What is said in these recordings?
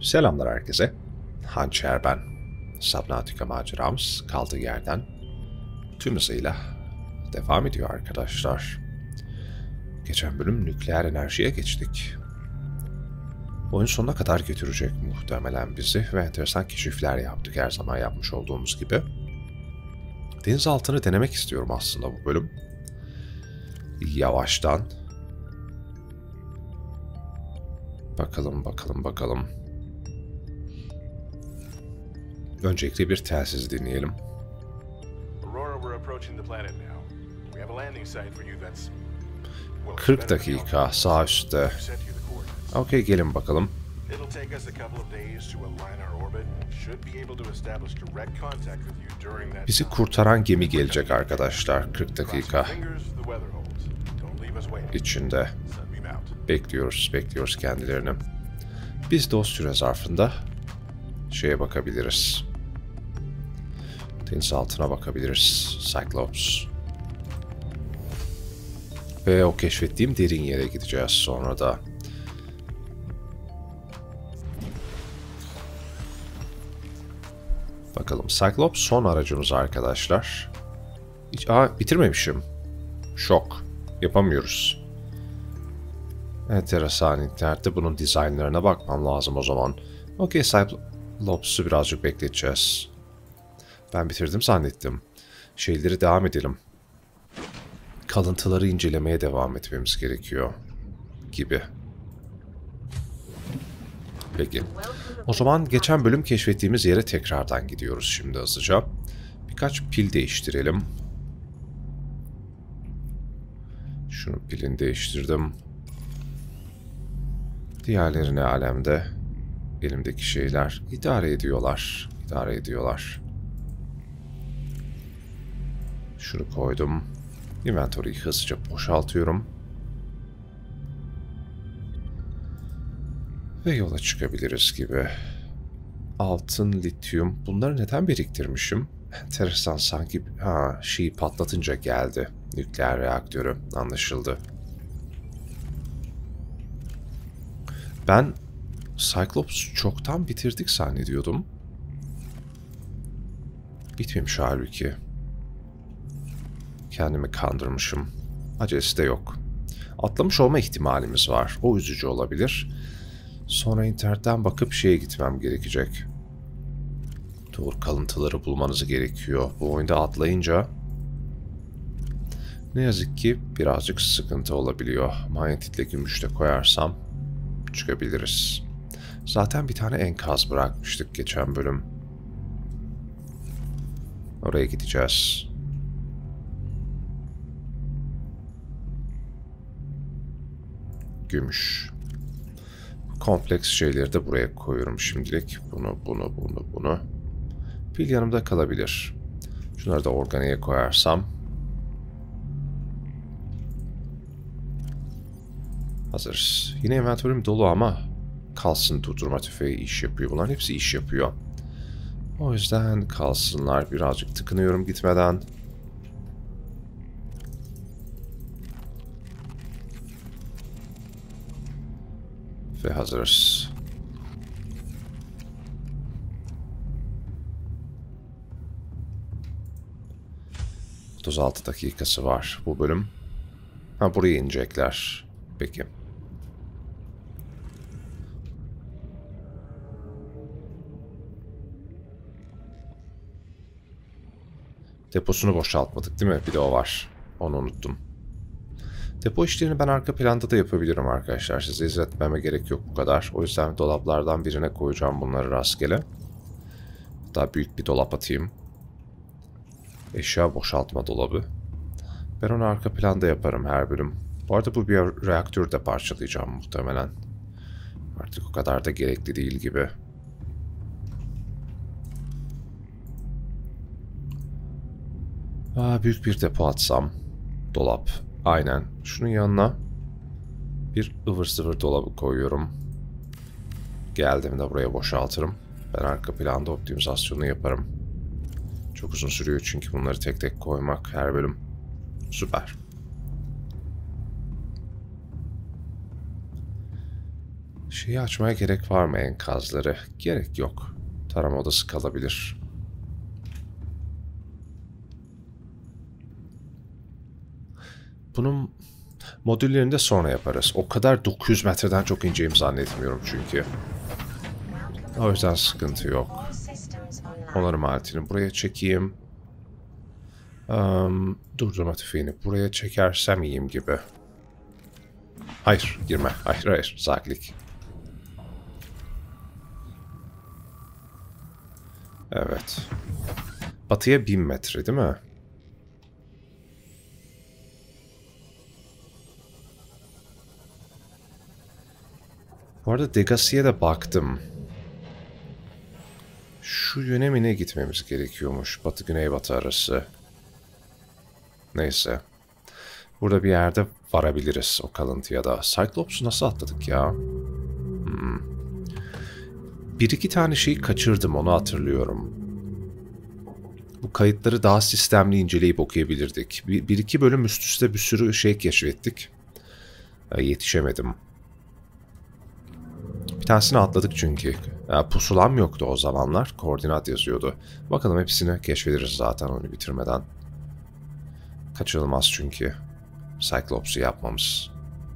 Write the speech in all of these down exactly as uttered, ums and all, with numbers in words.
Selamlar herkese. Hançer ben. Subnautica maceramız kaldığı yerden tüm hızıyla devam ediyor arkadaşlar. Geçen bölüm nükleer enerjiye geçtik. Oyun sonuna kadar götürecek muhtemelen bizi ve enteresan keşifler yaptık her zaman yapmış olduğumuz gibi. Denizaltını denemek istiyorum aslında bu bölüm. Yavaştan. Bakalım bakalım bakalım. Öncelikle bir telsiz dinleyelim. kırk dakika sağ üstte. Okey, gelin bakalım. Bizi kurtaran gemi gelecek arkadaşlar. kırk dakika içinde. Bekliyoruz, bekliyoruz kendilerini. Biz de o süre zarfında şeye bakabiliriz. Denizaltına bakabiliriz. Cyclops. Ve o keşfettiğim derin yere gideceğiz sonra da. Bakalım. Cyclops son aracımız arkadaşlar. Hiç, aa, bitirmemişim. Şok. Yapamıyoruz. Enteresan, internette bunun dizaynlarına bakmam lazım o zaman. Okey, Cyclops'u birazcık bekleteceğiz. Ben bitirdim zannettim. Şeyleri devam edelim. Kalıntıları incelemeye devam etmemiz gerekiyor gibi. Peki. O zaman geçen bölüm keşfettiğimiz yere tekrardan gidiyoruz şimdi hızlıca. Birkaç pil değiştirelim. Şunun pilini değiştirdim. Diğerleri ne alemde? Elimdeki şeyler idare ediyorlar. İdare ediyorlar. Şunu koydum. Inventory'yi hızlıca boşaltıyorum. Ve yola çıkabiliriz gibi. Altın, lityum. Bunları neden biriktirmişim? Enteresan, sanki ha, şeyi patlatınca geldi. Nükleer reaktörü. Anlaşıldı. Ben Cyclops çoktan bitirdik zannediyordum. Bitmemiş halbuki. Kendimi kandırmışım. Acelesi de yok. Atlamış olma ihtimalimiz var. O üzücü olabilir. Sonra internetten bakıp şeye gitmem gerekecek. Doğru kalıntıları bulmanız gerekiyor. Bu oyunda atlayınca ne yazık ki birazcık sıkıntı olabiliyor. Manyetikle gümüş de koyarsam çıkabiliriz. Zaten bir tane enkaz bırakmıştık geçen bölüm. Oraya gideceğiz. Gümüş. Kompleks şeyleri de buraya koyuyorum şimdilik. Bunu, bunu, bunu, bunu. Pil yanımda kalabilir. Şunları da organiğe koyarsam. Hazırız. Yine inventörüm dolu ama kalsın, durdurma tüfeği iş yapıyor. Bunların hepsi iş yapıyor. O yüzden kalsınlar. Birazcık tıkınıyorum gitmeden. Ve hazırız. otuz altı dakikası var bu bölüm. Ha, buraya inecekler. Peki. Deposunu boşaltmadık değil mi? Bir de o var. Onu unuttum. Depo işlerini ben arka planda da yapabilirim arkadaşlar. Size izletmeme gerek yok bu kadar. O yüzden dolaplardan birine koyacağım bunları rastgele. Daha büyük bir dolap atayım. Eşya boşaltma dolabı. Ben onu arka planda yaparım her bölüm. Bu arada bu bir reaktörü de parçalayacağım muhtemelen. Artık o kadar da gerekli değil gibi. Aa, büyük bir depo atsam. Dolap. Aynen. Şunun yanına bir ıvır zıvır dolabı koyuyorum. Geldiğimde buraya boşaltırım. Ben arka planda optimizasyonu yaparım. Çok uzun sürüyor çünkü bunları tek tek koymak her bölüm. Şeyi açmaya gerek var mı, enkazları? Gerek yok. Tarama odası kalabilir. Bunun modüllerini de sonra yaparız. O kadar dokuz yüz metreden çok ineceğimi zannetmiyorum çünkü. O yüzden sıkıntı yok. Onarım aletini buraya çekeyim. Um, durdurma tüfeğini buraya çekersem iyiyim gibi. Hayır, girme. Hayır, hayır. Sakinlik. Evet. Batıya bin metre değil mi? Bu arada Degassi'ye de baktım. Şu yöne mi ne gitmemiz gerekiyormuş? Batı güney batı arası. Neyse. Burada bir yerde varabiliriz o kalıntıya da. Cyclops'u nasıl atladık ya? Hmm. Bir iki tane şeyi kaçırdım, onu hatırlıyorum. Bu kayıtları daha sistemli inceleyip okuyabilirdik. Bir, bir iki bölüm üst üste bir sürü şey keşfettik. E, yetişemedim. Bir tanesini atladık çünkü. E, pusulam yoktu o zamanlar. Koordinat yazıyordu. Bakalım hepsini keşfederiz zaten onu bitirmeden. Kaçırılmaz çünkü. Cyclops'u yapmamız.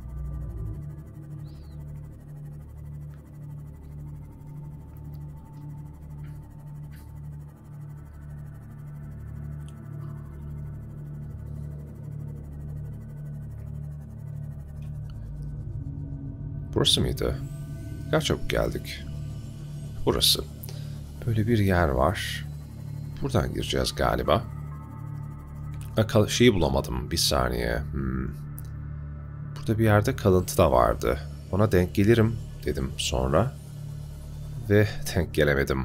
Burası mıydı? Kaç çabuk geldik. Burası. Böyle bir yer var. Buradan gireceğiz galiba. Şeyi bulamadım. Bir saniye. Hmm. Burada bir yerde kalıntı da vardı. Ona denk gelirim dedim sonra. Ve denk gelemedim.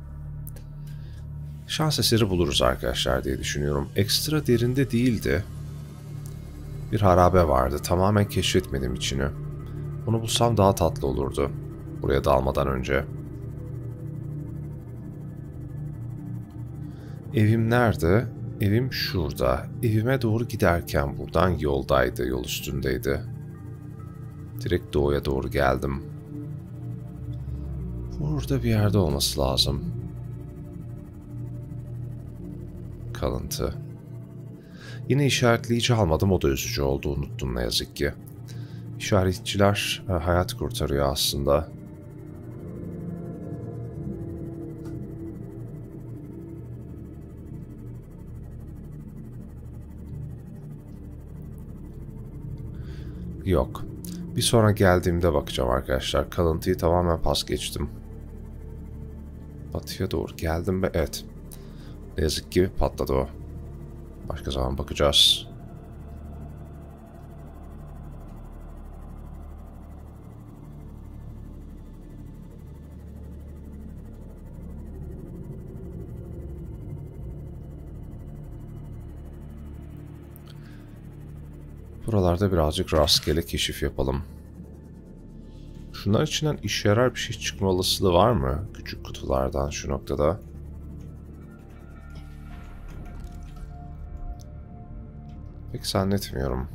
Şans eseri buluruz arkadaşlar diye düşünüyorum. Ekstra derinde değildi. Bir harabe vardı. Tamamen keşfetmedim içini. Onu bulsam daha tatlı olurdu. Buraya dalmadan önce. Evim nerede? Evim şurada. Evime doğru giderken buradan yoldaydı, yol üstündeydi. Direkt doğuya doğru geldim. Burada bir yerde olması lazım. Kalıntı. Yine işaretleyici almadım, o da üzücü oldu, unuttum ne yazık ki. İşaretçiler hayat kurtarıyor aslında. Yok. Bir sonra geldiğimde bakacağım arkadaşlar. Kalıntıyı tamamen pas geçtim. Batıya doğru geldim ve evet. Ne yazık ki patladı o. Başka zaman bakacağız. Buralarda birazcık rastgele keşif yapalım. Şunlar içinden işe yarar bir şey çıkma olasılığı var mı? Küçük kutulardan şu noktada. Pek zannetmiyorum.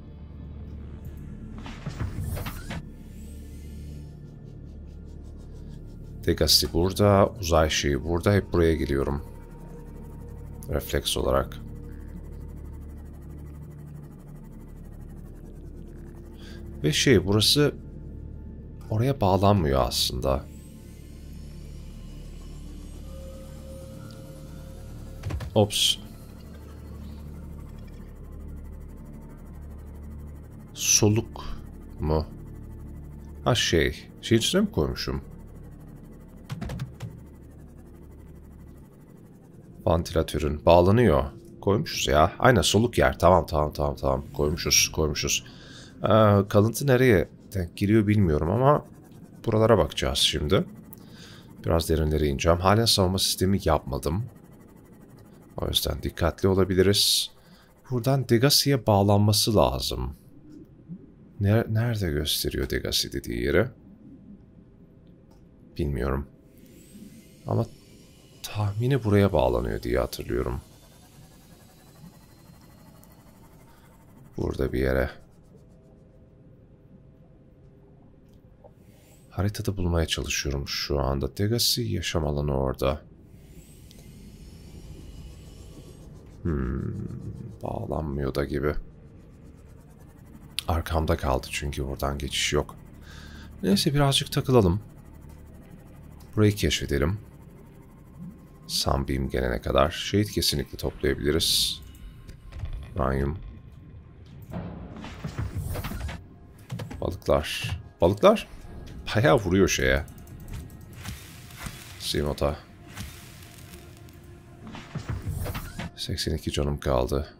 Degassi burada, uzay şeyi burada. Hep buraya geliyorum. Refleks olarak. Ve şey, burası oraya bağlanmıyor aslında. Ops. Soluk mu? Ha şey, şey içine mi koymuşum? Vantilatörün bağlanıyor. Koymuşuz ya. Aynen, soluk yer. Tamam tamam tamam tamam. Koymuşuz koymuşuz. Ee, kalıntı nereye denk giriyor bilmiyorum ama buralara bakacağız şimdi. Biraz derinlere ineceğim. Halen savunma sistemi yapmadım. O yüzden dikkatli olabiliriz. Buradan Degassi'ye bağlanması lazım. Nerede gösteriyor Degassi dediği yeri? Bilmiyorum. Ama tahmini buraya bağlanıyor diye hatırlıyorum. Burada bir yere. Haritada bulmaya çalışıyorum şu anda. Degasi yaşam alanı orada. Hmm, bağlanmıyor da gibi. Arkamda kaldı çünkü oradan geçiş yok. Neyse birazcık takılalım. Burayı keşfedelim. Sunbeam gelene kadar. Shade kesinlikle toplayabiliriz. Uranyum. Balıklar. Balıklar bayağı vuruyor şeye. Simota. seksen iki canım kaldı.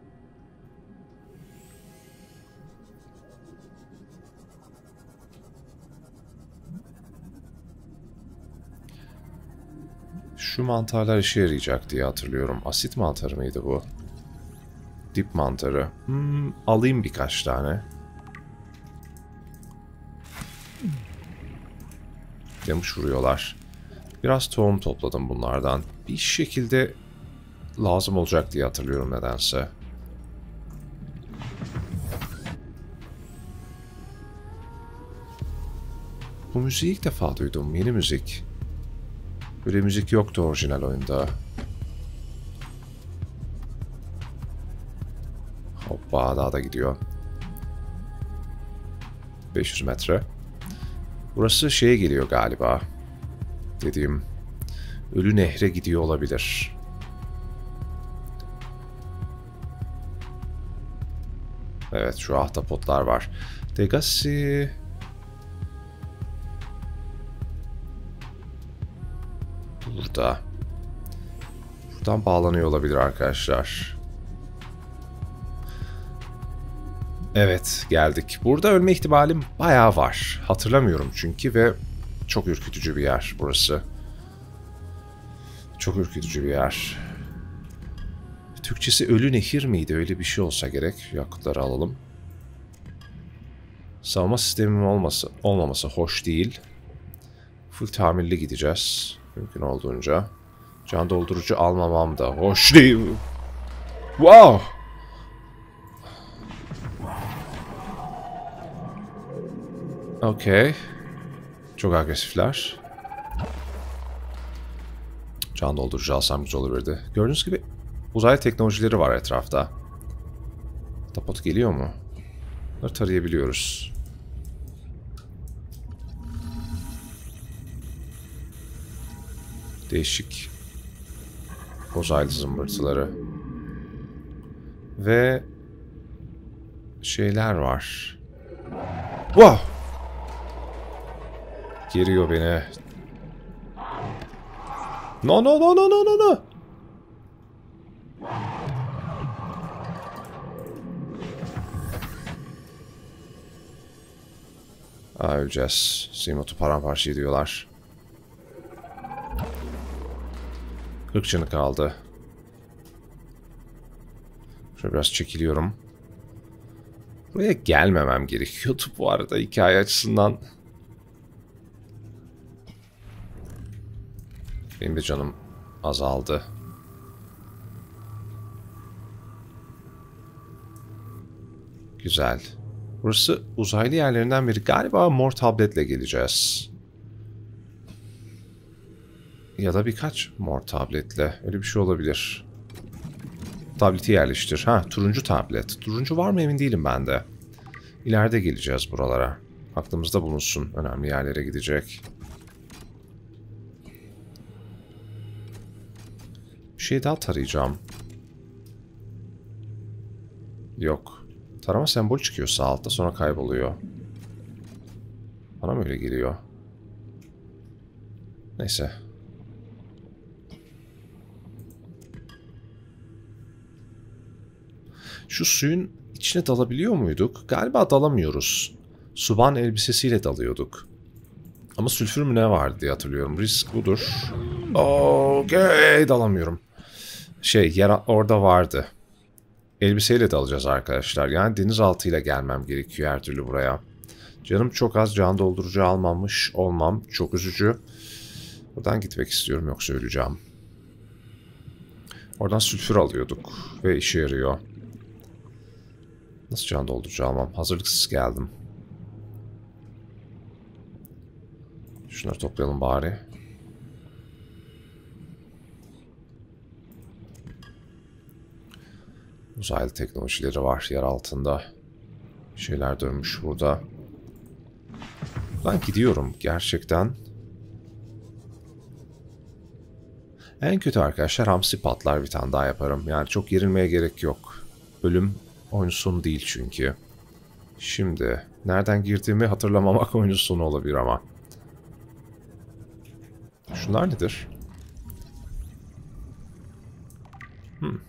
Şu mantarlar işe yarayacak diye hatırlıyorum. Asit mantarı mıydı bu? Dip mantarı. Hmm, alayım birkaç tane. Demiş vuruyorlar. Biraz tohum topladım bunlardan. Bir şekilde lazım olacak diye hatırlıyorum nedense. Bu müziği ilk defa duydum. Yeni müzik. Böyle müzik yoktu orijinal oyunda. Hoppa daha da gidiyor. beş yüz metre. Burası şeye geliyor galiba. Dediğim Ölü Nehre gidiyor olabilir. Evet şu ahtapotlar var. Degasi. Burada. Buradan bağlanıyor olabilir arkadaşlar. Evet geldik. Burada ölme ihtimalim bayağı var. Hatırlamıyorum çünkü ve çok ürkütücü bir yer burası. Çok ürkütücü bir yer. Türkçesi Ölü Nehir miydi? Öyle bir şey olsa gerek. Yakıtları alalım. Savunma sistemim olması, olmaması hoş değil. Full tamirli gideceğiz. Mümkün olduğunca. Can doldurucu almamam da hoş değil. Wow! Okey. Çok agresifler. Can doldurucu alsam güzel olurdu. Gördüğünüz gibi uzay teknolojileri var etrafta. Tapot geliyor mu? Bunları tarayabiliyoruz. Değişik uzaylı zımbırtıları. Ve şeyler var. Wow! Geriyor beni. No no no no no no no. Aa, öleceğiz. Simot'u paramparça ediyorlar. kırk canı kaldı. Şöyle biraz çekiliyorum. Buraya gelmemem gerekiyordu bu arada hikaye açısından. Benim de canım azaldı. Güzel. Burası uzaylı yerlerinden biri. Galiba mor tabletle geleceğiz. Ya da birkaç mor tabletle. Öyle bir şey olabilir. Tableti yerleştir. Ha, turuncu tablet. Turuncu var mı emin değilim ben de. İleride geleceğiz buralara. Aklımızda bulunsun. Önemli yerlere gidecek. Bir şey daha tarayacağım. Yok. Tarama sembolü çıkıyor sağ altta sonra kayboluyor. Bana mı öyle geliyor? Neyse. Şu suyun içine dalabiliyor muyduk? Galiba dalamıyoruz. Suban elbisesiyle dalıyorduk. Ama sülfür mü ne vardı diye hatırlıyorum. Risk budur. Okey, dalamıyorum. Şey, yer orada vardı. Elbiseyle dalacağız arkadaşlar. Yani denizaltıyla gelmem gerekiyor her türlü buraya. Canım çok az, can doldurucu almamış olmam. Çok üzücü. Buradan gitmek istiyorum yoksa öleceğim. Oradan sülfür alıyorduk ve işe yarıyor. Nasıl can doldurucu almam? Hazırlıksız geldim. Şunları toplayalım bari. Uzaylı teknolojileri var yer altında. Şeyler dönmüş burada. Ben gidiyorum gerçekten. En kötü arkadaşlar hamsi patlar, bir tane daha yaparım. Yani çok gerilmeye gerek yok. Bölüm oyun sonu değil çünkü. Şimdi nereden girdiğimi hatırlamamak oyun sonu olabilir ama. Şunlar nedir? Hmm.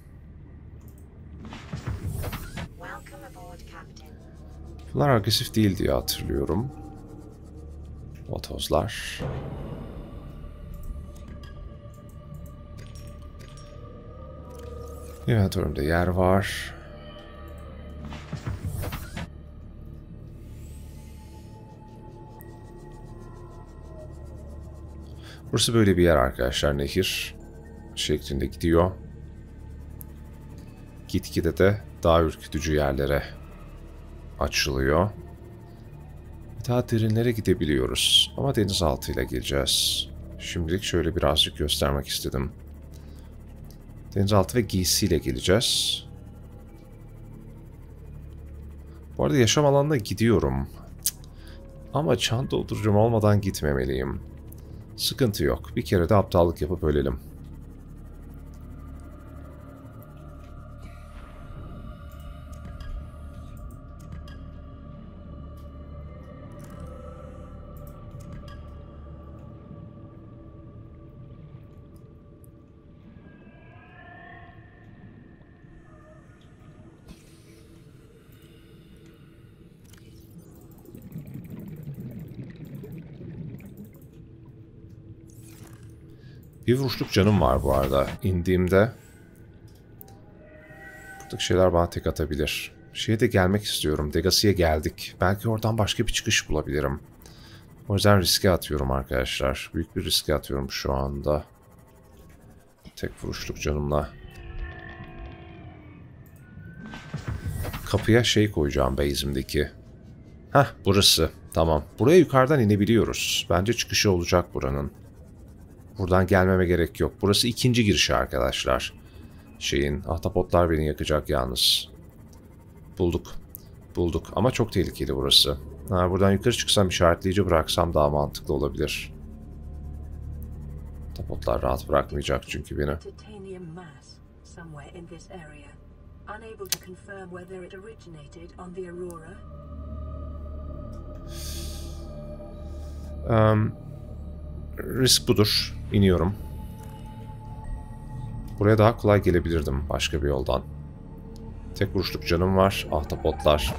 Bunlar agresif değil diye hatırlıyorum. Otozlar. Inventörümde yer var. Burası böyle bir yer arkadaşlar. Nehir şeklinde gidiyor. Gitgide de daha ürkütücü yerlere açılıyor. Daha derinlere gidebiliyoruz. Ama denizaltıyla geleceğiz. Şimdilik şöyle birazcık göstermek istedim. Denizaltı ve giysiyle geleceğiz. Bu arada yaşam alanına gidiyorum. Ama çan doldurucum olmadan gitmemeliyim. Sıkıntı yok. Bir kere de aptallık yapıp ölelim. Bir vuruşluk canım var bu arada. İndiğimde buradaki şeyler bana tek atabilir. Şeye de gelmek istiyorum. Degasi'ye geldik. Belki oradan başka bir çıkış bulabilirim. O yüzden riske atıyorum arkadaşlar. Büyük bir riske atıyorum şu anda. Tek vuruşluk canımla. Kapıya şey koyacağım base'imdeki. Heh, burası. Tamam. Buraya yukarıdan inebiliyoruz. Bence çıkışı olacak buranın. Buradan gelmeme gerek yok. Burası ikinci girişi arkadaşlar. Şeyin, ahtapotlar beni yakacak yalnız. Bulduk. Bulduk. Ama çok tehlikeli burası. Ha, buradan yukarı çıksam, işaretleyici bıraksam daha mantıklı olabilir. Ahtapotlar rahat bırakmayacak çünkü beni. Um, risk budur. İniyorum. Buraya daha kolay gelebilirdim başka bir yoldan. Tek vuruşluk canım var. Ahtapotlar.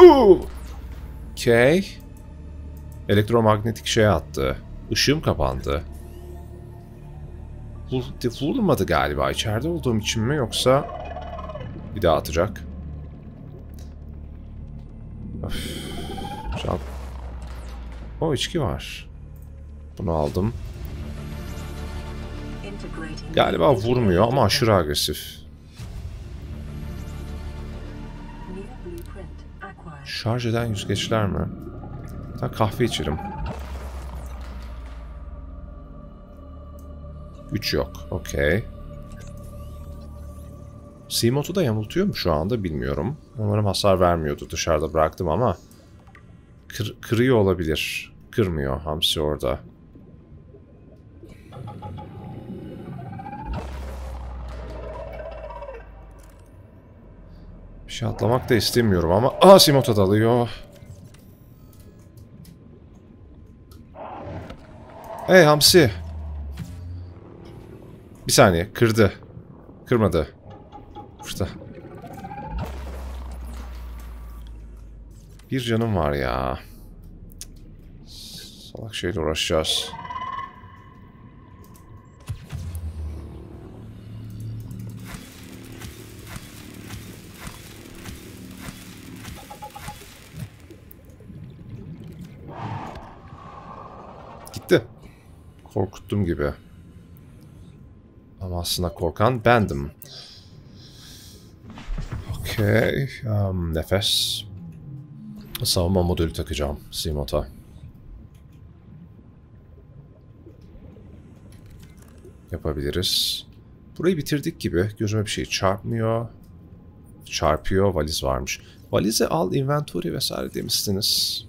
Okey. Elektromanyetik şey attı. Işığım kapandı. Vurulmadı galiba. İçeride olduğum için mi yoksa bir daha atacak. Can. O içki var. Bunu aldım. Galiba vurmuyor ama aşırı agresif. Şarj eden yüzgeçler mi? Ha, kahve içerim. Güç yok. Okey. Seamot'u da yamultuyor mu şu anda bilmiyorum. Umarım hasar vermiyordu. Dışarıda bıraktım ama kır, kırıyor olabilir. Kırmıyor. Hamsi orada. Bir şey atlamak da istemiyorum ama... Aa, Seamot'a dalıyor. Hey Hamsi. Bir saniye. Kırdı. Kırmadı. Burada. Bir canım var ya. Salak şeyle uğraşacağız. Gitti. Korkuttum gibi. Ama aslında korkan bendim. Okey. Um, nefes. Savunma modülü takacağım Seamot'a. yapabiliriz. Burayı bitirdik gibi. Gözüme bir şey çarpmıyor. Çarpıyor. Valiz varmış. Valize al, inventory vesaire demiştiniz.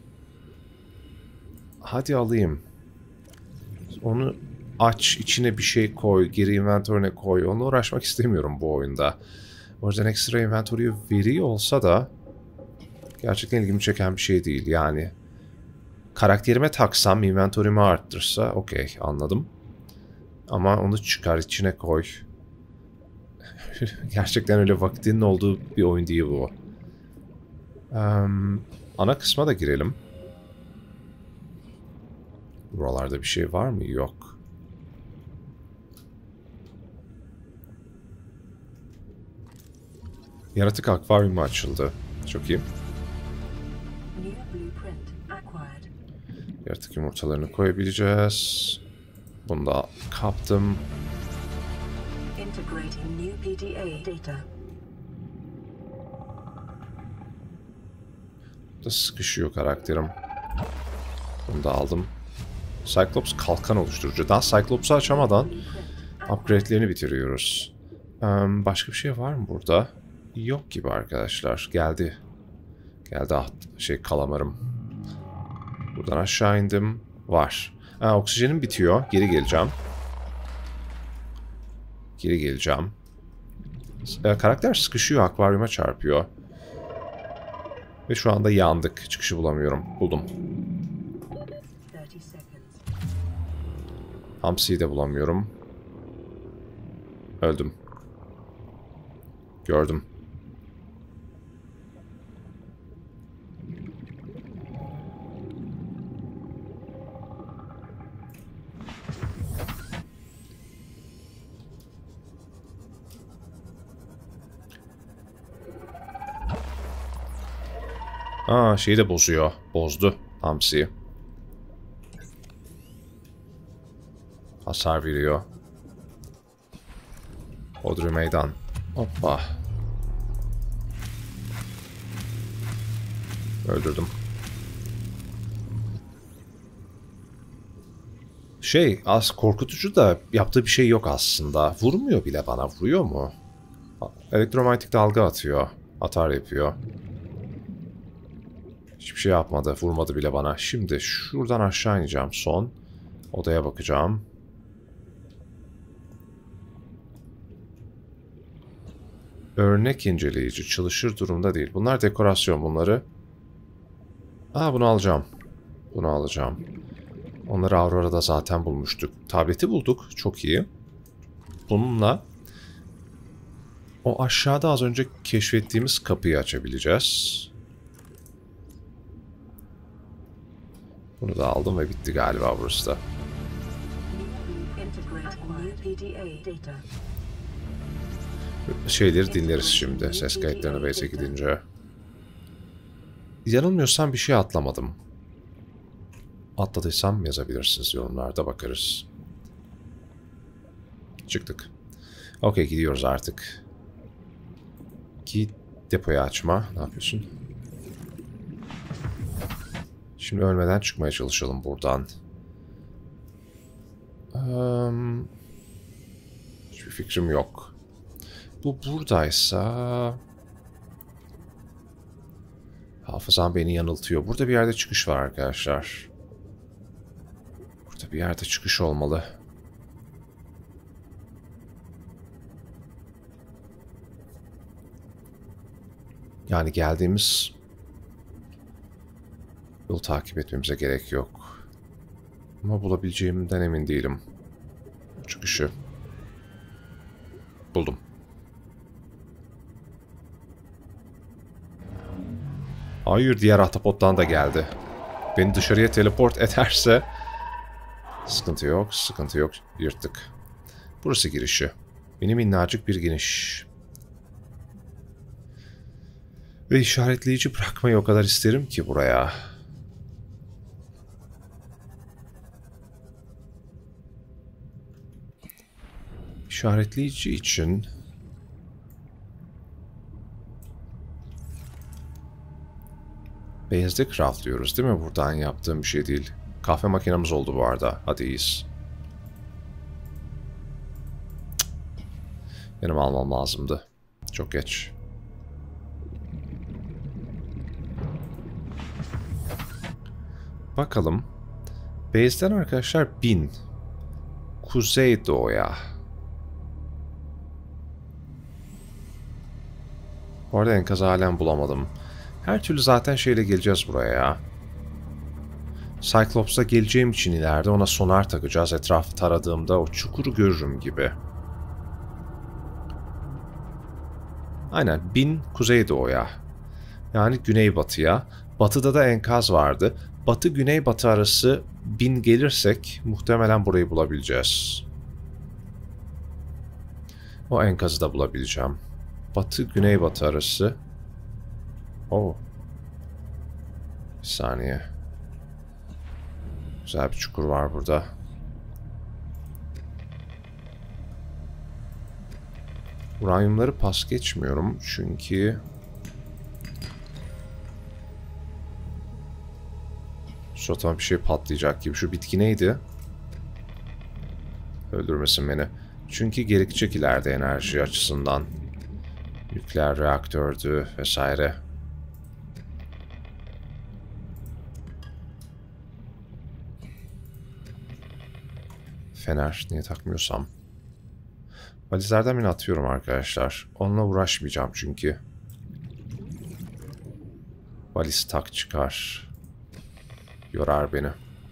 Hadi alayım. Onu aç, içine bir şey koy, geri inventory'ne koy. Onunla uğraşmak istemiyorum bu oyunda. O yüzden ekstra inventory veriyor olsa da gerçekten ilgimi çeken bir şey değil. Yani karakterime taksam, inventory'mi arttırsa okey, anladım. Ama onu çıkar, içine koy. Gerçekten öyle vaktinin olduğu bir oyun değil bu. Um, ana kısma da girelim. Buralarda bir şey var mı? Yok. Yaratık akvaryumu açıldı. Çok iyi. Yaratık yumurtalarını koyabileceğiz. Bunu da kaptım. Burada sıkışıyor karakterim. Bunu da aldım. Cyclops kalkan oluşturucu. Daha Cyclops'u açamadan upgrade'lerini bitiriyoruz. Um, başka bir şey var mı burada? Yok gibi arkadaşlar. Geldi. Geldi ah, şey kalamarım. Buradan aşağı indim. Var. Ha, oksijenim bitiyor. Geri geleceğim. Geri geleceğim. E, karakter sıkışıyor. Akvaryuma çarpıyor. Ve şu anda yandık. Çıkışı bulamıyorum. Buldum. Hamsi'yi de bulamıyorum. Öldüm. Gördüm. Aa, şeyi de bozuyor. Bozdu Hamsi'yi. Hasar veriyor. Hodri meydan. Hoppa. Öldürdüm. Şey, az korkutucu da yaptığı bir şey yok aslında. Vurmuyor bile bana. Vuruyor mu? Elektromanyetik dalga atıyor. Atar yapıyor. Hiçbir şey yapmadı. Vurmadı bile bana. Şimdi şuradan aşağı ineceğim son. Odaya bakacağım. Örnek inceleyici. Çalışır durumda değil. Bunlar dekorasyon bunları. Aa, bunu alacağım. Bunu alacağım. Onları Aurora'da zaten bulmuştuk. Tableti bulduk. Çok iyi. Bununla o aşağıda az önce keşfettiğimiz kapıyı açabileceğiz. Bunu da aldım ve bitti galiba burası da. Şeyleri dinleriz şimdi. Ses kayıtlarına base'e gidince. Yanılmıyorsam bir şey atlamadım. Atladıysam yazabilirsiniz yorumlarda, bakarız. Çıktık. Okey, gidiyoruz artık. Git depoyu açma. Ne yapıyorsun? Şimdi ölmeden çıkmaya çalışalım buradan. Um, hiçbir fikrim yok. Bu buradaysa... Hafızam beni yanıltıyor. Burada bir yerde çıkış var arkadaşlar. Burada bir yerde çıkış olmalı. Yani geldiğimiz yolu takip etmemize gerek yok. Ama bulabileceğimden emin değilim. Çıkışı buldum. Hayır, diğer ahtapottan da geldi. Beni dışarıya teleport ederse sıkıntı yok, sıkıntı yok. Yırttık. Burası girişi. Benim minnacık bir giriş. Ve işaretleyici bırakmayı o kadar isterim ki buraya. İşaretleyici için base'de craftlıyoruz değil mi? Buradan yaptığım bir şey değil. Kahve makinemiz oldu bu arada. Hadi iyiyiz. Benim almam lazımdı. Çok geç. Bakalım. Base'den arkadaşlar bin. Kuzeydoğu'ya. Bu arada enkazı halen bulamadım. Her türlü zaten şeyle geleceğiz buraya ya. Cyclops'a geleceğim için ileride ona sonar takacağız. Etrafı taradığımda o çukuru görürüm gibi. Aynen bin kuzeydoğuya. Yani güneybatıya. Batıda da enkaz vardı. Batı güneybatı arası bin gelirsek muhtemelen burayı bulabileceğiz. O enkazı da bulabileceğim. Batı güneybatı arası. Oo. Bir saniye. Güzel bir çukur var burada. Uranyumları pas geçmiyorum çünkü suratuma bir şey patlayacak gibi. Şu bitki neydi? Öldürmesin beni. Çünkü gerekecek ileride enerji açısından. Nükleer reaktördü vesaire. Fener niye takmıyorsam. Valizlerden beni atıyorum arkadaşlar. Onunla uğraşmayacağım çünkü. Valiz tak çıkar. Yorar beni.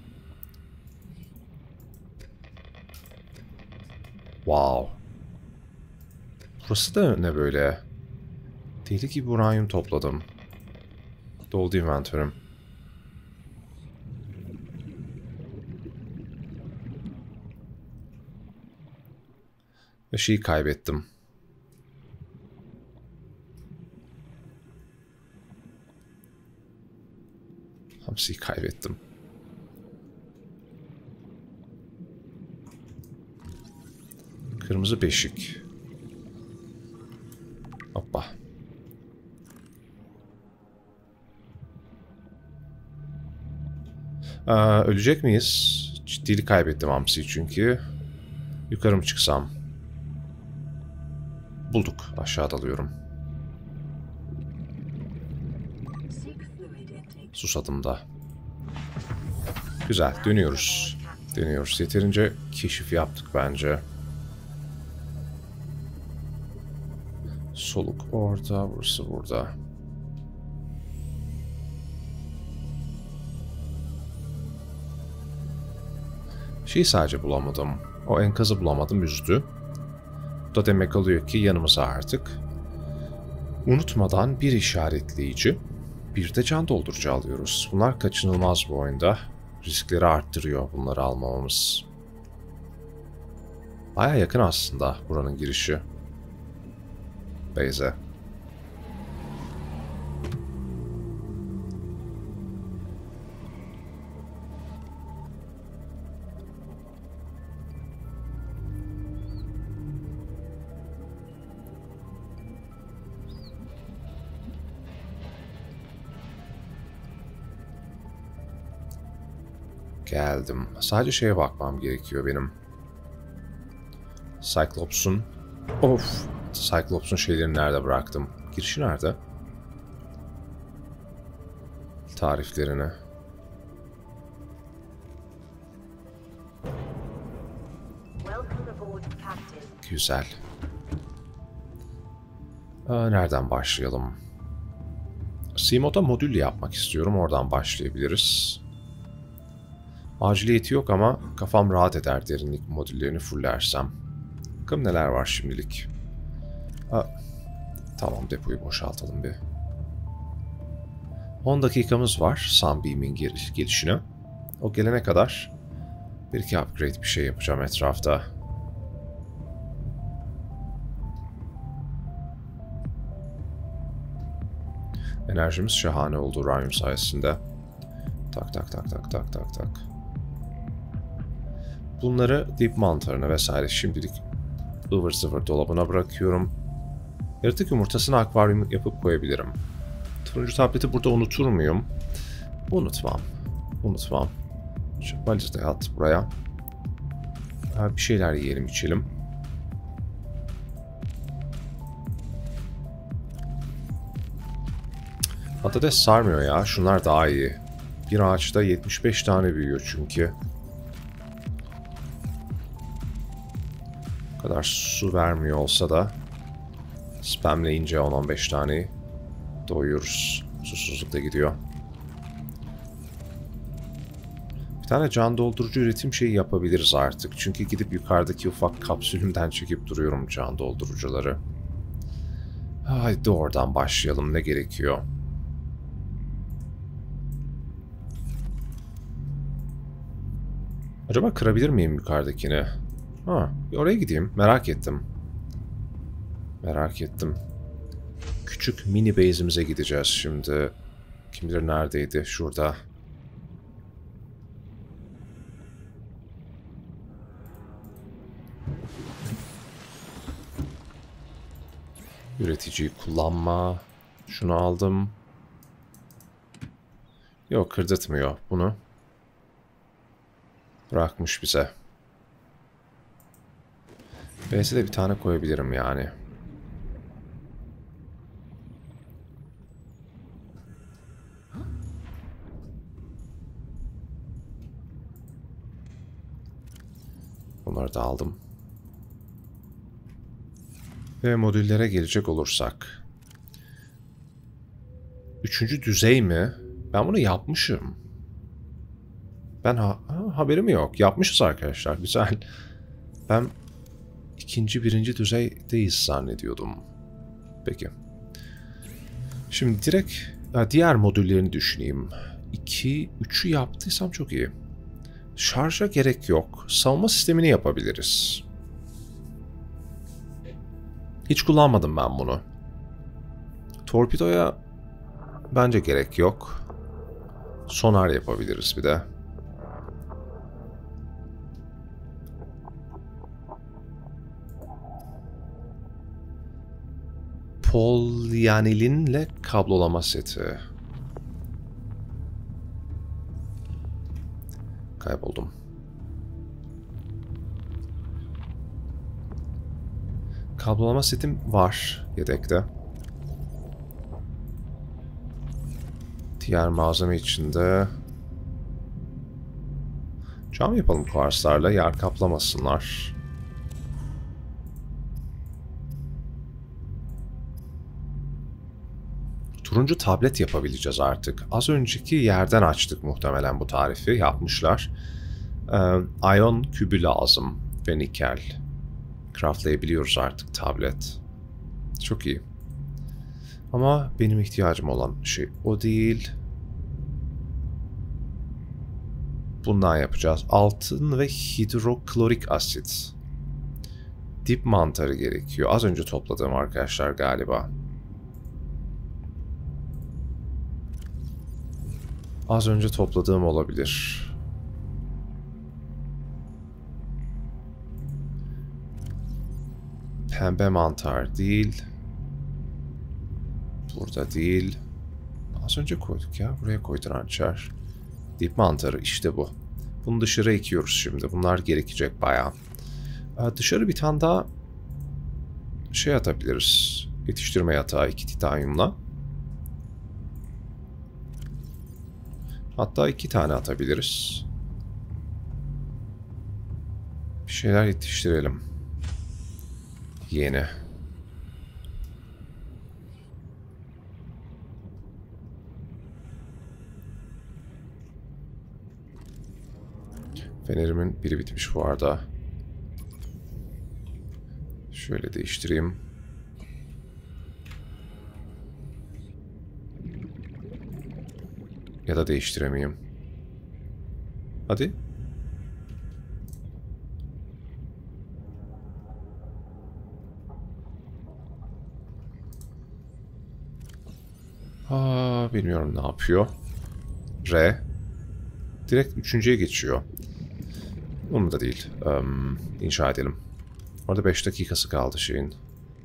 Wow. Burası da ne böyle? Deli gibi uranyum topladım. Doldu inventörüm. Ve şeyi kaybettim. Hamsiyi kaybettim. Kırmızı beşik. Hoppa. Aa, ölecek miyiz? Ciddilik kaybettim hamsiyi çünkü. Yukarı mı çıksam? Bulduk. Aşağı dalıyorum. Susadım da. Güzel. Dönüyoruz. Dönüyoruz. Yeterince keşif yaptık bence. Soluk orada. Burası burada. Şeyi sadece bulamadım. O enkazı bulamadım. Üzdü. Bu da demek oluyor ki yanımıza artık unutmadan bir işaretleyici, bir de can doldurucu alıyoruz. Bunlar kaçınılmaz bu oyunda. Riskleri arttırıyor bunları almamamız. Baya yakın aslında buranın girişi. Beyze. Geldim. Sadece şeye bakmam gerekiyor benim. Cyclops'un... Of! Cyclops'un şeylerini nerede bıraktım? Girişi nerede? Tariflerini. Güzel. Aa, nereden başlayalım? C MOD'a modül yapmak istiyorum. Oradan başlayabiliriz. Aciliyeti yok ama kafam rahat eder derinlik modüllerini fullersem. Bakalım neler var şimdilik. Aa, tamam, depoyu boşaltalım bir. on dakikamız var Sunbeam'in gel gelişine. O gelene kadar bir iki upgrade bir şey yapacağım etrafta. Enerjimiz şahane oldu uranyum sayesinde. Tak tak tak tak tak tak tak. Bunları dip mantarına vesaire şimdilik ıvır zıvır dolabına bırakıyorum. Yaratık yumurtasını akvaryum yapıp koyabilirim. Turuncu tableti burada unutur muyum? Unutmam. Unutmam. Şu valizi de at buraya. Bir şeyler yiyelim içelim. Patates sarmıyor ya. Şunlar daha iyi. Bir ağaçta yetmiş beş tane büyüyor çünkü. O kadar su vermiyor olsa da spamleyince on on beş taneyi doyuyoruz. Susuzluk da gidiyor. Bir tane can doldurucu üretim şeyi yapabiliriz artık. Çünkü gidip yukarıdaki ufak kapsülümden çekip duruyorum can doldurucuları. Haydi oradan başlayalım. Ne gerekiyor? Acaba kırabilir miyim yukarıdakini? Ha, bir oraya gideyim. Merak ettim. Merak ettim. Küçük mini base'imize gideceğiz şimdi. Kim bilir neredeydi? Şurada. Üreticiyi kullanma. Şunu aldım. Yok, kırdırtmıyor bunu. Bırakmış bize. Base'e de bir tane koyabilirim yani. Bunları da aldım. Ve modüllere gelecek olursak. Üçüncü düzey mi? Ben bunu yapmışım. Ben ha ha, haberim yok. Yapmışız arkadaşlar. Güzel. Ben ikinci, birinci düzeydeyiz zannediyordum. Peki. Şimdi direkt ya, diğer modüllerini düşüneyim. iki, üçü yaptıysam çok iyi. Şarja gerek yok. Savunma sistemini yapabiliriz. Hiç kullanmadım ben bunu. Torpidoya bence gerek yok. Sonar yapabiliriz bir de. Polyanilinle kablolama seti. Kayboldum. Kablolama setim var yedekte. Diğer malzeme içinde cam yapalım kuarslarla, yer kaplamasınlar. Turuncu tablet yapabileceğiz artık. Az önceki yerden açtık muhtemelen bu tarifi. Yapmışlar. Ee, iyon kübü lazım ve nikel. Craftlayabiliyoruz artık tablet. Çok iyi. Ama benim ihtiyacım olan şey o değil. Bundan yapacağız. Altın ve hidroklorik asit. Dip mantarı gerekiyor. Az önce topladığım arkadaşlar galiba. Az önce topladığım olabilir. Pembe mantar değil. Burada değil. Az önce koyduk ya. Buraya koydun hançer. Dip mantarı işte bu. Bunu dışarı ekiyoruz şimdi. Bunlar gerekecek bayağı. Ee, dışarı bir tane daha şey atabiliriz. Yetiştirme yatağı iki titanyumla. Hatta iki tane atabiliriz. Bir şeyler yetiştirelim. Yeni. Fenerimin biri bitmiş bu arada. Şöyle değiştireyim. Ya da değiştiremeyeyim. Hadi. Aa, bilmiyorum ne yapıyor. R. Direkt üçüncüye geçiyor. Onu da değil. Um, inşa edelim. Orada beş dakikası kaldı şeyin.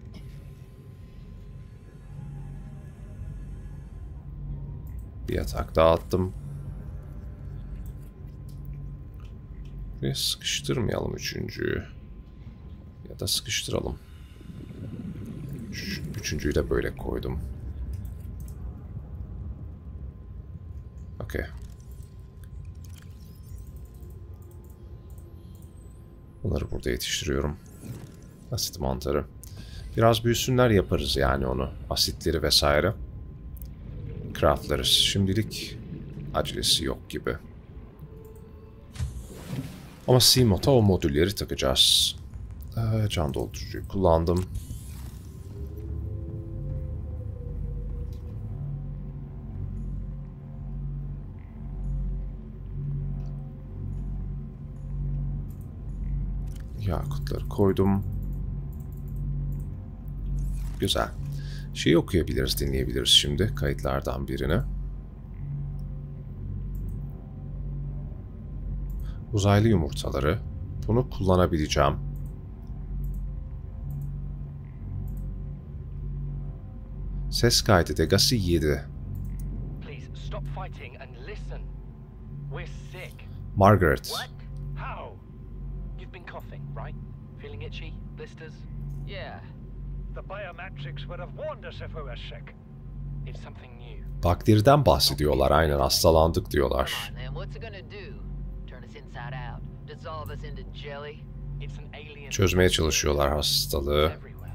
Bir yatak daha attım. Ve sıkıştırmayalım üçüncüyü. Ya da sıkıştıralım. Şu, üçüncüyü de böyle koydum. Okey. Bunları burada yetiştiriyorum. Asit mantarı. Biraz büyüsünler yaparız yani onu. Asitleri vesaire. Craftlarız. Şimdilik acelesi yok gibi. Ama Seamot'a o modülleri takacağız. Ee, can doldurucuyu kullandım. Yakutları koydum. Güzel. Şeyi okuyabiliriz, dinleyebiliriz şimdi kayıtlardan birini. Uzaylı yumurtaları. Bunu kullanabileceğim. Ses kaydı Degasi yedi. Margaret. What? How? You've been coughing, right? Feeling itchy? Blisters? Yeah. The biometrics would have warned us if we were sick. It's something new. Bakteriden bahsediyorlar, aynen hastalandık diyorlar. Çözmeye çalışıyorlar hastalığı.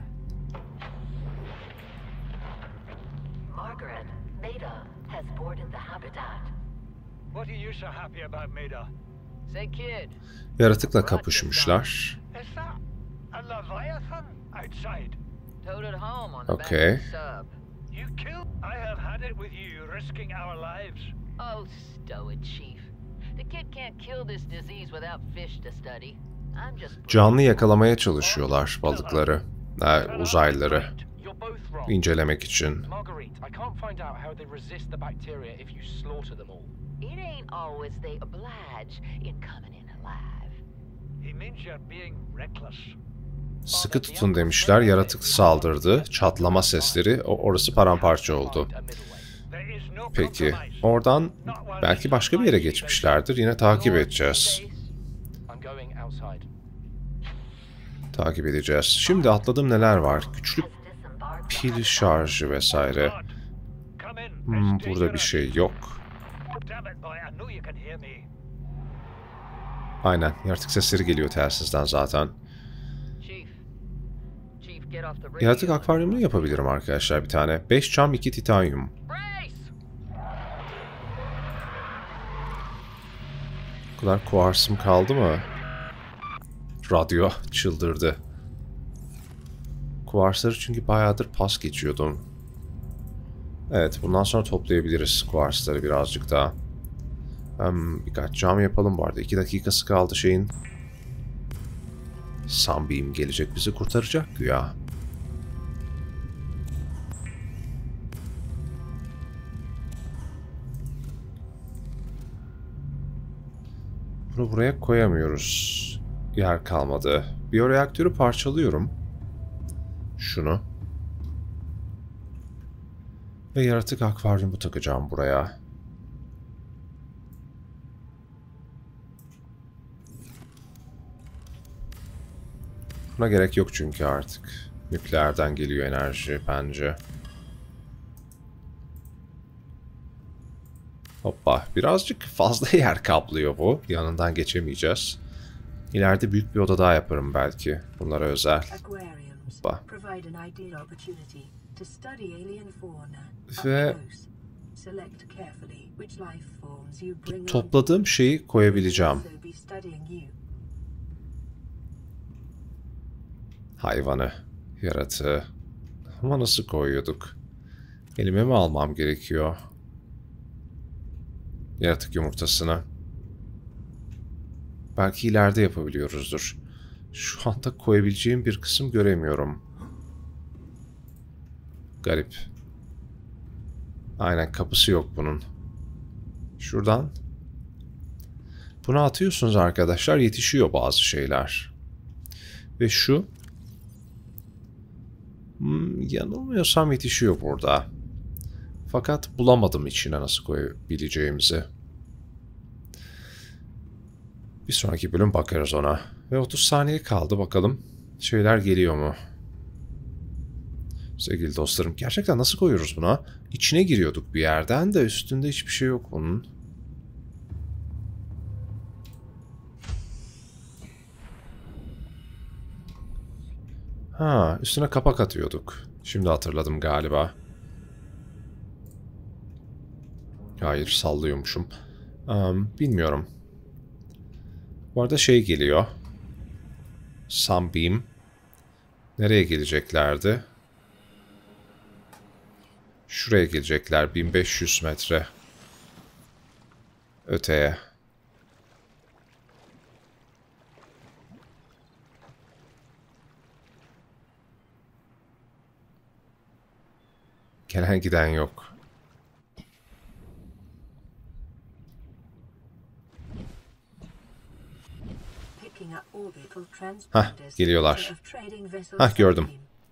Margaret, Maida has boarded the habitat. What are you so happy about, Maida? Say kid. Yaratıkla kapışmışlar. Is that a leviathan outside? Towed it home on the back Okay. of the sub. You killed? I have had it with you, risking our lives. Oh, stow it, Chief. The kid can't kill this disease without fish to study. I'm just Canlı yakalamaya çalışıyorlar balıkları, e, uzaylıları You're both wrong. incelemek için. Marguerite, I can't find out how they resist the bacteria if you slaughter them all. It ain't always they oblige in coming in alive. He means you're being reckless. Sıkı tutun demişler, yaratık saldırdı, çatlama sesleri, o orası paramparça oldu. There is no Peki, compromise. oradan belki başka bir yere geçmişlerdir, yine takip edeceğiz. I'm going outside. Takip edeceğiz. Şimdi atladığım neler var? Güçlü pil şarjı vesaire. Come in. Hmm, It's burada bir dangerous. şey yok. Damn it, boy. I know you can hear me. Aynen, yaratık sesleri geliyor telsizden zaten. Chief. Chief, get off the radio. Yaratık akvaryumunu yapabilirim arkadaşlar bir tane. beş cam, iki titanyum. Brace! Bu kadar kuarsım kaldı mı? Radyo çıldırdı. Kuarsları çünkü bayağıdır pas geçiyordum. Evet, bundan sonra toplayabiliriz kuarsları birazcık daha. Hem birkaç cam yapalım bu arada. iki dakikası kaldı şeyin. Sunbeam gelecek, bizi kurtaracak güya. Bunu buraya koyamıyoruz. Yer kalmadı. Biyoreaktörü parçalıyorum. Şunu. Ve yaratık akvaryumu takacağım buraya. Buna gerek yok çünkü artık. Nükleerden geliyor enerji bence. Hoppa. Birazcık fazla yer kaplıyor bu. Yanından geçemeyeceğiz. İleride büyük bir oda daha yaparım belki. Bunlara özel. Hoppa. Ve topladığım şeyi koyabileceğim. Hayvanı, yaratığı. Ama nasıl koyuyorduk? Elime mi almam gerekiyor? Yaratık yumurtasını. Belki ileride yapabiliyoruzdur. Şu anda koyabileceğim bir kısım göremiyorum. Garip. Aynen, kapısı yok bunun. Şuradan. Bunu atıyorsunuz arkadaşlar, yetişiyor bazı şeyler. Ve şu. Hmm, yanılmıyorsam yetişiyor burada. Fakat bulamadım içine nasıl koyabileceğimizi. Bir sonraki bölüm bakarız ona. Ve otuz saniye kaldı, bakalım şeyler geliyor mu? Sevgili dostlarım, gerçekten nasıl koyuyoruz buna? İçine giriyorduk bir yerden de üstünde hiçbir şey yok bunun. Ha, üstüne kapak atıyorduk. Şimdi hatırladım galiba. Hayır, sallıyormuşum. Um, bilmiyorum. Bu arada şey geliyor. Sunbeam. Nereye geleceklerdi? Şuraya gelecekler. bin beş yüz metre öteye. Gelen giden yok. Hah, geliyorlar. Hah, gördüm.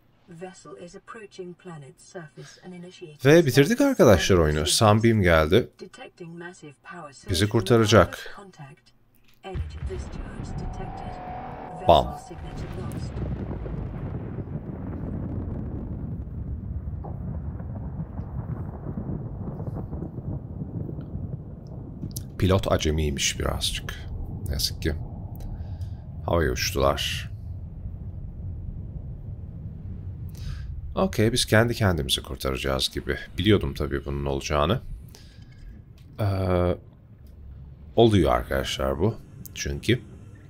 Ve bitirdik arkadaşlar oyunu. Sunbeam geldi. Bizi kurtaracak. Bam. Pilot acemiymiş birazcık. Ne yazık ki. Havaya uçtular. Okey, biz kendi kendimizi kurtaracağız gibi. Biliyordum tabii bunun olacağını. Ee, oluyor arkadaşlar bu. Çünkü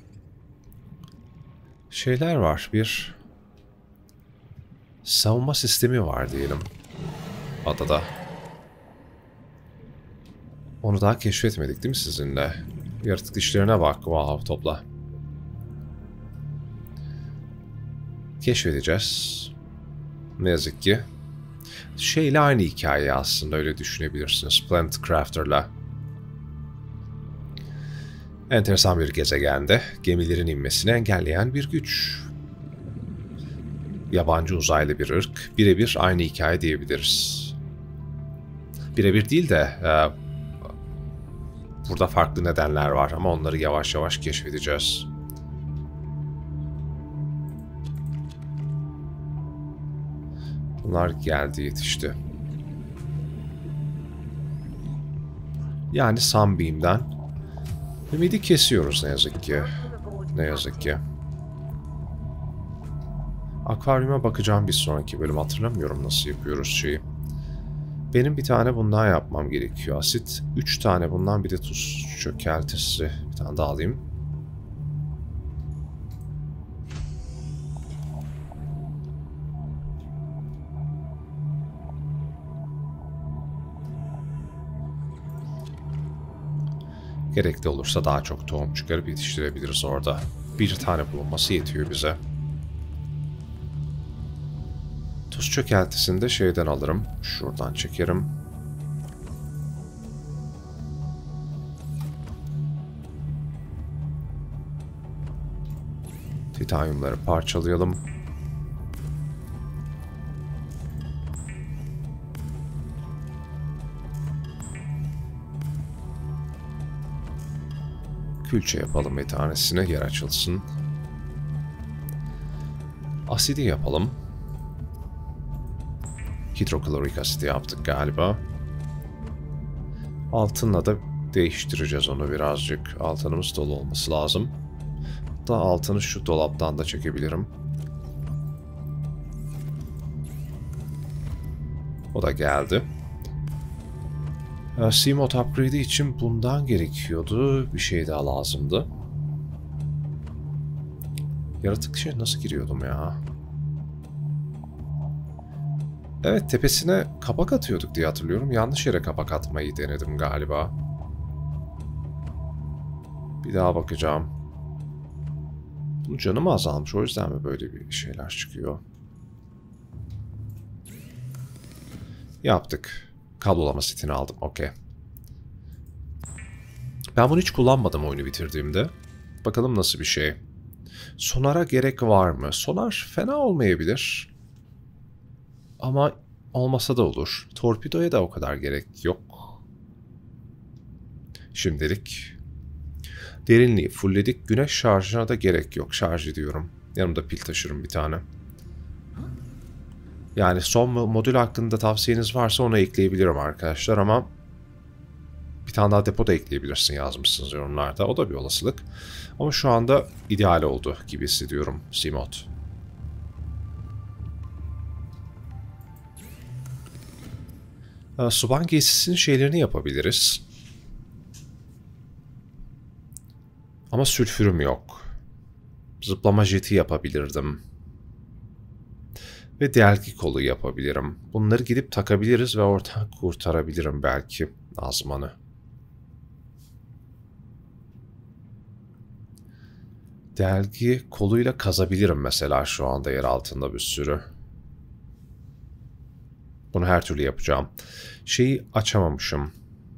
şeyler var. Bir savunma sistemi var diyelim. Adada. Onu daha keşfetmedik değil mi sizinle? Yaratık dişlerine bak. Wow, topla. Keşfedeceğiz. Ne yazık ki. Şeyle aynı hikaye aslında, öyle düşünebilirsiniz. Planet Crafter'la. Enteresan bir gezegende gemilerin inmesini engelleyen bir güç. Yabancı uzaylı bir ırk. Birebir aynı hikaye diyebiliriz. Birebir değil de e, burada farklı nedenler var ama onları yavaş yavaş keşfedeceğiz. Bunlar geldi, yetişti. Yani Sunbeam'den ümidi kesiyoruz ne yazık ki. Ne yazık ki. Akvaryuma bakacağım bir sonraki bölüm. Hatırlamıyorum nasıl yapıyoruz şeyi. Benim bir tane bundan yapmam gerekiyor. Asit. Üç tane bundan, bir de tuz çökeltisi. Bir tane daha alayım. Gerekli olursa daha çok tohum çıkarıp yetiştirebiliriz orada. Bir tane bulunması yetiyor bize. Tuz çökeltisini de şeyden alırım. Şuradan çekerim. Titanyumları parçalayalım. Külçe yapalım bir tanesine, yer açılsın. Asidi yapalım. Hidroklorik asidi yaptık galiba. Altınla da değiştireceğiz onu birazcık. Altınımız dolu olması lazım. Da altını şu dolaptan da çekebilirim. O da geldi. Seamod upgrade'i için bundan gerekiyordu. Bir şey daha lazımdı. Yaratık şey nasıl giriyordum ya? Evet, tepesine kapak atıyorduk diye hatırlıyorum. Yanlış yere kapak atmayı denedim galiba. Bir daha bakacağım. Bunun canı mı azalmış? O yüzden mi böyle bir şeyler çıkıyor? Yaptık. Kablolama setini aldım. Okey. Ben bunu hiç kullanmadım oyunu bitirdiğimde. Bakalım nasıl bir şey. Sonara gerek var mı? Sonar fena olmayabilir. Ama olmasa da olur. Torpidoya da o kadar gerek yok. Şimdilik. Derinliği fullledik. Güneş şarjına da gerek yok. Şarj ediyorum. Yanımda pil taşırım bir tane. Yani son modül hakkında tavsiyeniz varsa onu ekleyebilirim arkadaşlar ama bir tane daha depo da ekleyebilirsin yazmışsınız yorumlarda. O da bir olasılık. Ama şu anda ideal oldu gibi hissediyorum Seamod. Suban giysisinin şeylerini yapabiliriz. Ama sülfürüm yok. Zıplama jeti yapabilirdim. Ve delgi kolu yapabilirim. Bunları gidip takabiliriz ve oradan kurtarabilirim belki Azman'ı. Delgi koluyla kazabilirim mesela şu anda yer altında bir sürü. Bunu her türlü yapacağım. Şeyi açamamışım.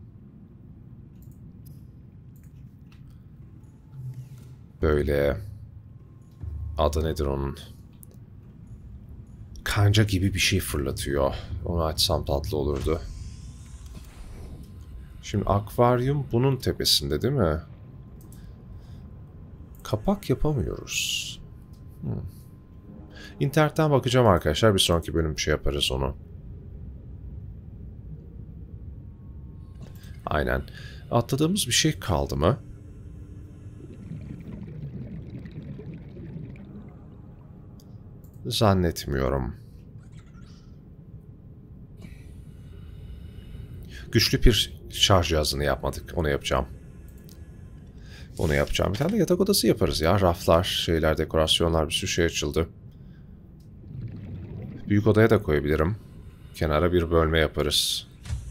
Böyle adı nedir onun? Kanca gibi bir şey fırlatıyor. Onu açsam tatlı olurdu. Şimdi akvaryum bunun tepesinde değil mi? Kapak yapamıyoruz. Hmm. İnternetten bakacağım arkadaşlar. Bir sonraki bölüm bir şey yaparız onu. Aynen. Atladığımız bir şey kaldı mı? Zannetmiyorum. Güçlü bir şarj cihazını yapmadık. Onu yapacağım. Onu yapacağım. Bir tane de yatak odası yaparız ya. Raflar, şeyler, dekorasyonlar, bir sürü şey açıldı. Büyük odaya da koyabilirim. Kenara bir bölme yaparız.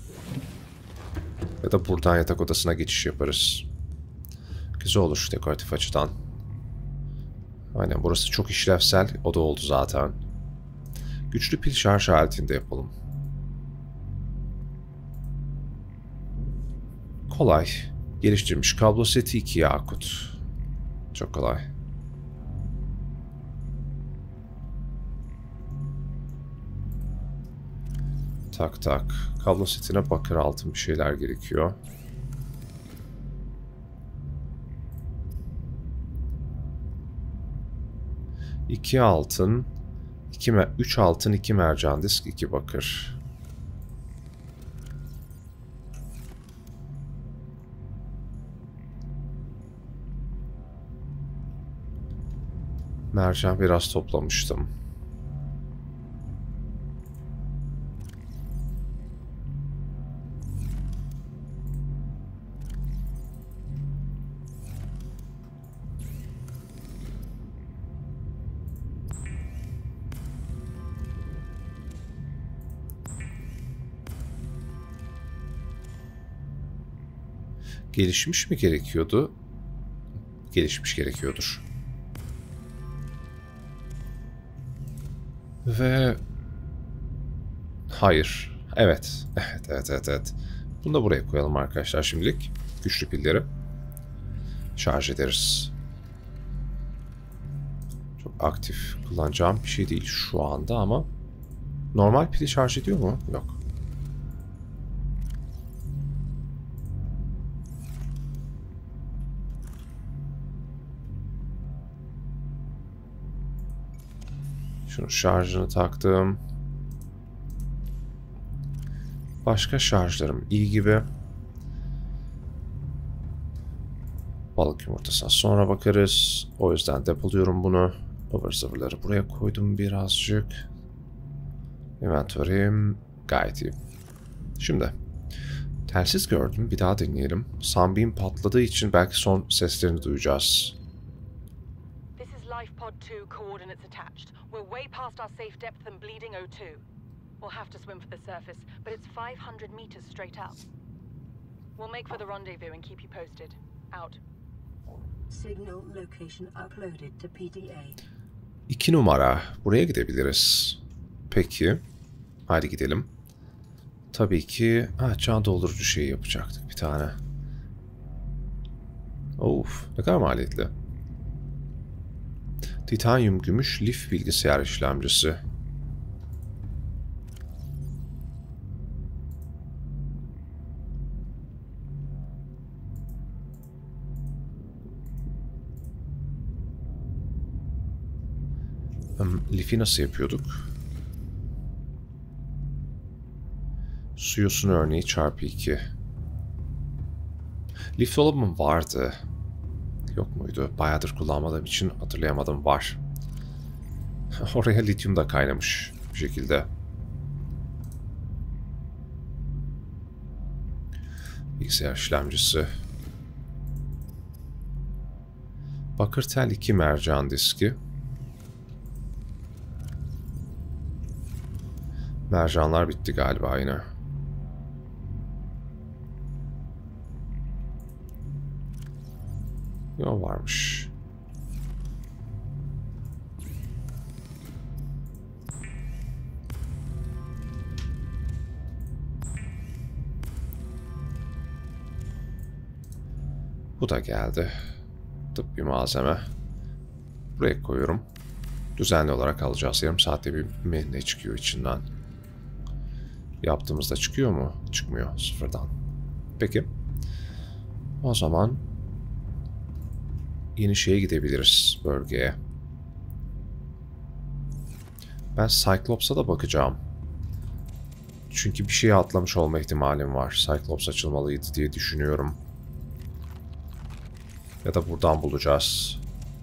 Ya da buradan yatak odasına geçiş yaparız. Güzel olur şu dekoratif açıdan. Aynen, burası çok işlevsel oda oldu zaten. Güçlü pil şarj aletinde yapalım. Kolay. Geliştirilmiş kablo seti iki yakut. Çok kolay. Tak tak. Kablo setine bakır altın bir şeyler gerekiyor. iki altın, iki üç altın, iki mercan disk, iki bakır. Mercan biraz toplamıştım. Gelişmiş mi gerekiyordu? Gelişmiş gerekiyordur. Ve... Hayır. Evet. Evet, evet, evet, evet. Bunu da buraya koyalım arkadaşlar şimdilik. Güçlü pilleri. Şarj ederiz. Çok aktif kullanacağım bir şey değil şu anda ama... Normal pili şarj ediyor mu? Yok. Şunun şarjını taktım. Başka şarjlarım iyi gibi. Balık yumurtasına sonra bakarız. O yüzden depoluyorum bunu. Ivır zıvırları buraya koydum birazcık. Inventory'im gayet iyi. Şimdi telsiz gördüm. Bir daha dinleyelim. Sunbeam patladığı için belki son seslerini duyacağız. This is Lifepod two coordinates attached. We're way past our safe depth and bleeding O two. We'll have to swim for the surface, but it's five hundred meters straight up. We'll make for the rendezvous and keep you posted. Out. Signal location uploaded to P D A. İki numara. Buraya gidebiliriz. Peki. Hadi gidelim. Tabii ki... Ha, can doldurucu şeyi yapacaktık bir tane. Of, ne kadar maliyetli. Titanyum gümüş lif bilgisayar işlemcisi. Hmm, lifi nasıl yapıyorduk? Su yosun örneği çarpı iki. Lif dolabım vardı. Yok muydu? Bayağıdır kullanmadığım için hatırlayamadım. Var. Oraya lityum da kaynamış bir şekilde. Bilgisayar işlemcisi. Bakır tel iki mercan diski. Mercanlar bitti galiba yine. Yo, varmış. Bu da geldi. Tıbbi malzeme. Buraya koyuyorum. Düzenli olarak alacağız. Yarım saatte bir menü çıkıyor içinden. Yaptığımızda çıkıyor mu? Çıkmıyor sıfırdan. Peki. O zaman yeni şeye gidebiliriz, bölgeye. Ben Cyclops'a da bakacağım. Çünkü bir şeyi atlamış olma ihtimalim var. Cyclops açılmalıydı diye düşünüyorum. Ya da buradan bulacağız.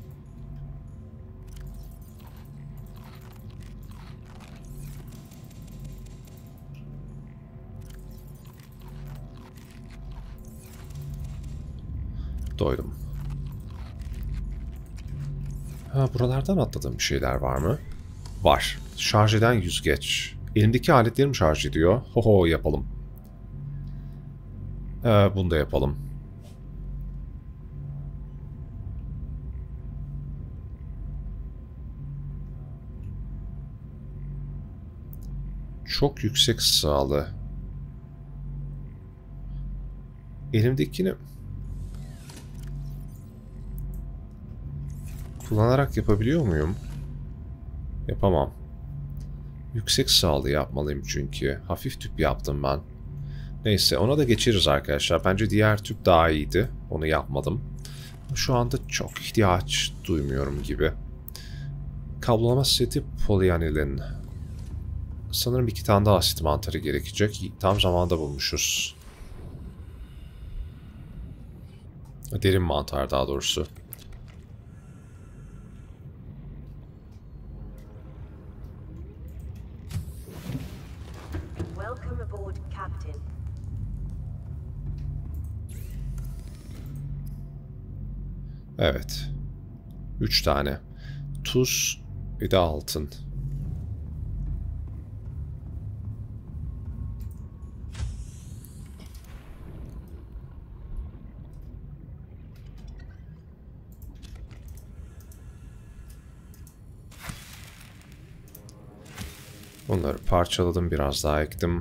Doydum. Ha, buralardan atladığım bir şeyler var mı? Var. Şarj eden yüzgeç. Elimdeki aletlerimi şarj ediyor. Hoho, yapalım. Ee, bunu da yapalım. Çok yüksek sağlı. Elimdekini kullanarak yapabiliyor muyum? Yapamam. Yüksek sağlı yapmalıyım çünkü. Hafif tüp yaptım ben. Neyse, ona da geçeriz arkadaşlar. Bence diğer tüp daha iyiydi. Onu yapmadım. Şu anda çok ihtiyaç duymuyorum gibi. Kablolama seti polyanilin. Sanırım iki tane daha asit mantarı gerekecek. Tam zamanda bulmuşuz. Derin mantar daha doğrusu. Welcome aboard, Captain. Evet. Üç tane. Tuz, bir de altın. Bunları parçaladım, biraz daha ektim.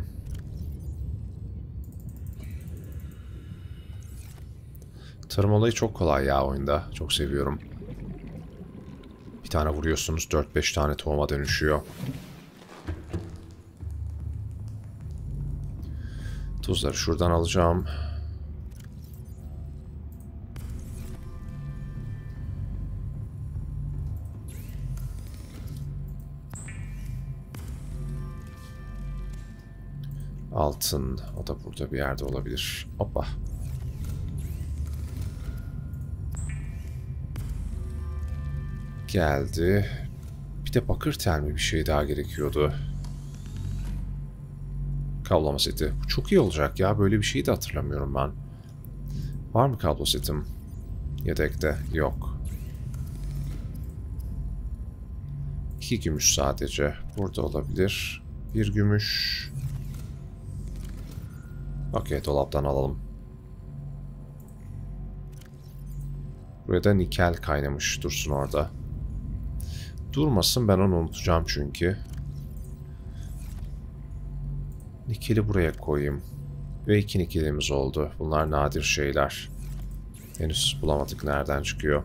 Tarım olayı çok kolay ya oyunda. Çok seviyorum. Bir tane vuruyorsunuz, dört beş tane tohuma dönüşüyor. Tuzları şuradan alacağım. Altın. O da burada bir yerde olabilir. Hoppa. Geldi. Bir de bakır tel mi bir şey daha gerekiyordu. Kablolama seti. Bu çok iyi olacak ya. Böyle bir şeyi de hatırlamıyorum ben. Var mı kablo setim? Yedekte. Yok. İki gümüş sadece. Burada olabilir. Bir gümüş. Okey, dolaptan alalım. Buraya da nikel kaynamış. Dursun orada. Durmasın, ben onu unutacağım çünkü. Nikeli buraya koyayım. Ve iki nikelimiz oldu. Bunlar nadir şeyler. Henüz bulamadık nereden çıkıyor.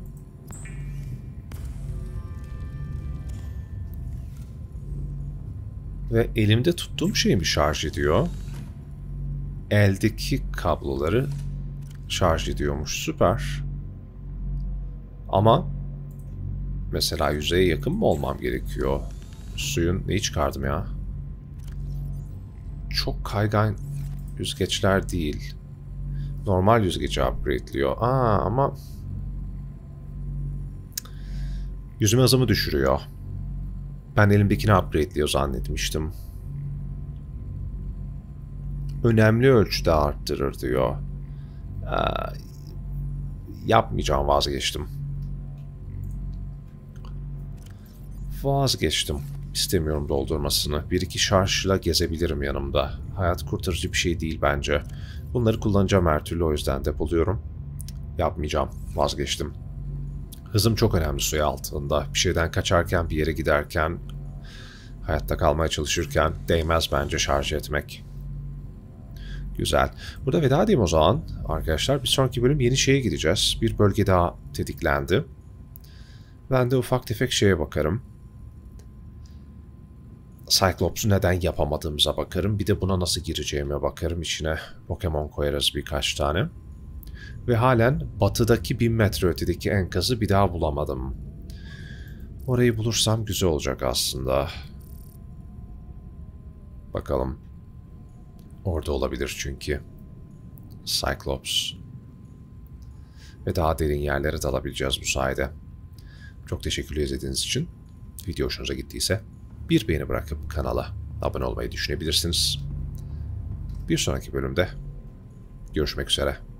Ve elimde tuttuğum şey mi şarj ediyor? Eldeki kabloları şarj ediyormuş. Süper. Ama mesela yüzeye yakın mı olmam gerekiyor? Suyun neyi çıkardım ya? Çok kaygan yüzgeçler değil. Normal yüzgeci upgrade'liyor. Aa, ama yüzme hızımı düşürüyor. Ben elimdekini upgrade'liyor zannetmiştim. Önemli ölçüde arttırır diyor. Ee, yapmayacağım, vazgeçtim. Vazgeçtim. İstemiyorum doldurmasını. Bir iki şarjla gezebilirim yanımda. Hayat kurtarıcı bir şey değil bence. Bunları kullanacağım her türlü, o yüzden depoluyorum. Yapmayacağım. Vazgeçtim. Hızım çok önemli suya altında. Bir şeyden kaçarken, bir yere giderken, hayatta kalmaya çalışırken değmez bence şarj etmek. Güzel. Burada veda edeyim o zaman arkadaşlar. Bir sonraki bölüm yeni şeye gideceğiz. Bir bölge daha tetiklendi. Ben de ufak tefek şeye bakarım. Cyclops'u neden yapamadığımıza bakarım. Bir de buna nasıl gireceğime bakarım. İçine Pokemon koyarız birkaç tane. Ve halen batıdaki bin metre ötedeki enkazı bir daha bulamadım. Orayı bulursam güzel olacak aslında. Bakalım. Orada olabilir çünkü. Cyclops. Ve daha derin yerlere dalabileceğiz bu sayede. Çok teşekkür izlediğiniz için. Video hoşunuza gittiyse bir beğeni bırakıp kanala abone olmayı düşünebilirsiniz. Bir sonraki bölümde görüşmek üzere.